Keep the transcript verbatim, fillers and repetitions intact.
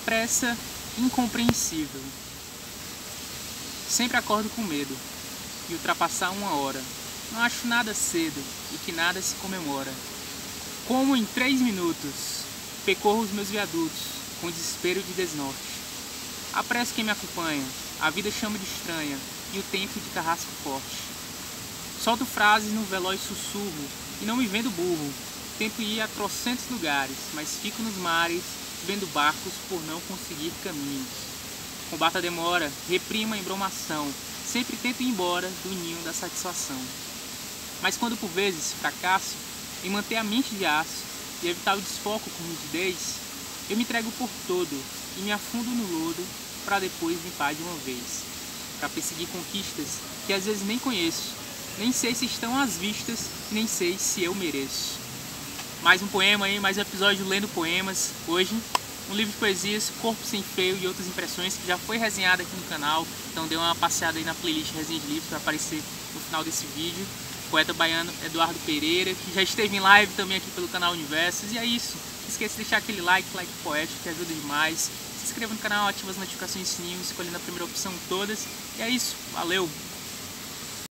pressa incompreensível. Sempre acordo com medo de ultrapassar uma hora. Não acho nada cedo e que nada se comemora. Como em três minutos percorro os meus viadutos com desespero de desnorte. Apresso quem me acompanha, a vida chama de estranha e o tempo de carrasco forte. Solto frases num veloz sussurro e não me vendo burro. Tento ir a trocentos lugares, mas fico nos mares vendo barcos por não conseguir caminhos. Combato a demora, reprimo a embromação, sempre tento ir embora do ninho da satisfação. Mas quando por vezes fracasso em manter a mente de aço e evitar o desfoco com rigidez, eu me entrego por todo e me afundo no lodo para depois limpar de uma vez. Para perseguir conquistas que às vezes nem conheço, nem sei se estão às vistas, nem sei se eu mereço. Mais um poema aí, mais um episódio do Lendo Poemas. Hoje, um livro de poesias, Corpo Sem Freio e Outras Impressões, que já foi resenhado aqui no canal. Então dê uma passeada aí na playlist Resenha de Livros, que vai aparecer no final desse vídeo. Poeta baiano Eduardo Pereira, que já esteve em live também aqui pelo canal Universos. E é isso, não esqueça de deixar aquele like, like poético, que ajuda demais. Se inscreva no canal, ativa as notificações e sininho, escolhendo a primeira opção todas. E é isso, valeu!